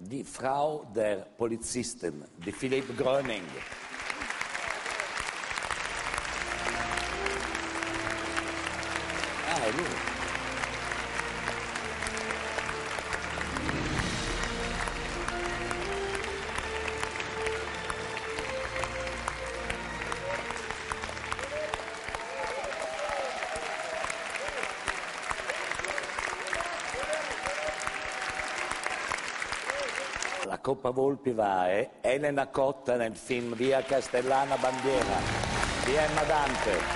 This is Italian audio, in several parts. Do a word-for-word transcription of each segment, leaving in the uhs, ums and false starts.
Die Frau der Polizisten di Philipp Gröning. Ah, è lui. La Coppa Volpi va a Elena Cotta nel film Via Castellana Bandiera di Emma Dante.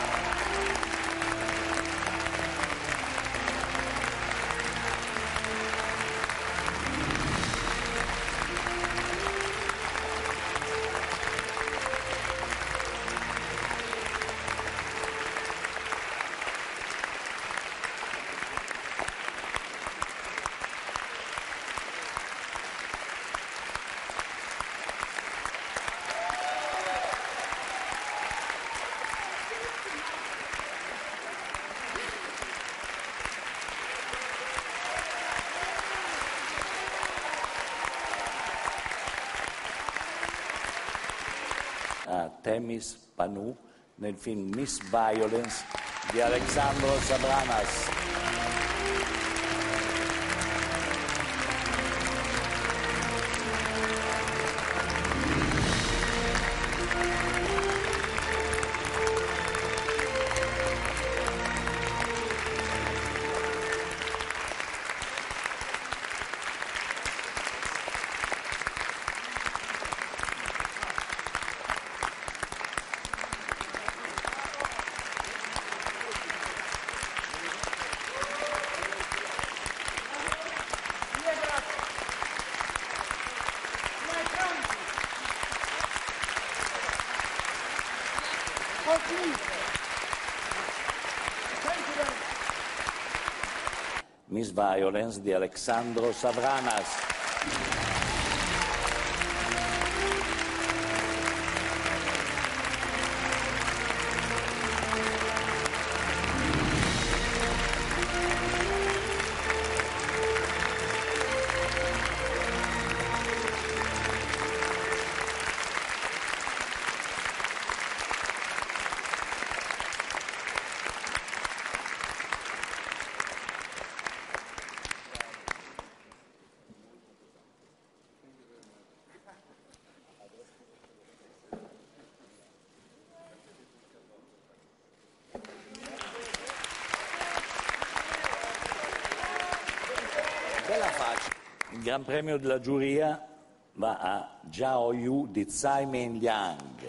A Temis Panou nel film Miss Violence di Alexandros Sabranas. Miss Violence di Alexandros Sabranas. Bella faccia. Il Gran Premio della giuria va a Jiao Yu di Tsai Ming Liang.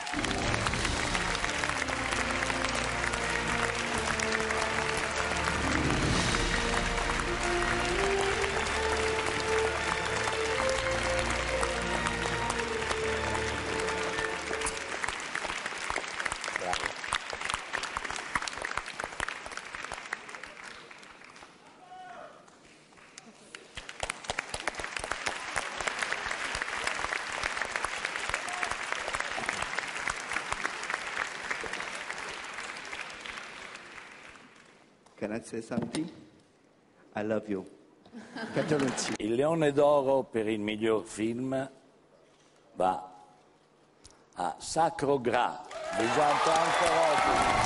Can I say something? I love you. Il Leone d'Oro per il miglior film va a Sacro G R A di Jean-Paul Ferrotti.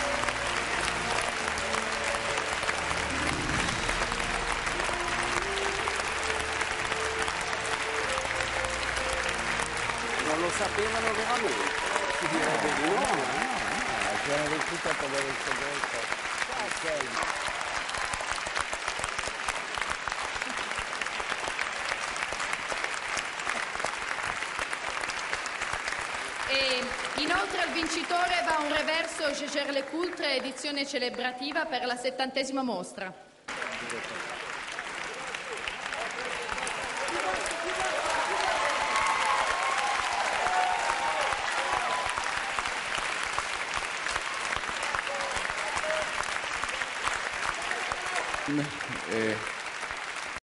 Non lo sapevano veramente, si direbbe di no. No, no, sono riuscito a togliere il segreto. E inoltre al vincitore va un reverso Gégère Lecoultre edizione celebrativa per la settantesima mostra. Eh,